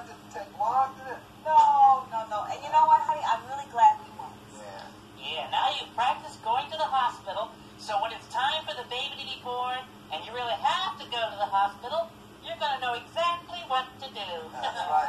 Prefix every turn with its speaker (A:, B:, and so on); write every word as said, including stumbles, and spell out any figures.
A: That didn't take long, did it?
B: No, no, no. And you know what, honey? I'm really glad we went.
A: Yeah.
C: Yeah, now you've practiced going to the hospital, so when it's time for the baby to be born, and you really have to go to the hospital, you're going to know exactly what to do.
A: That's right.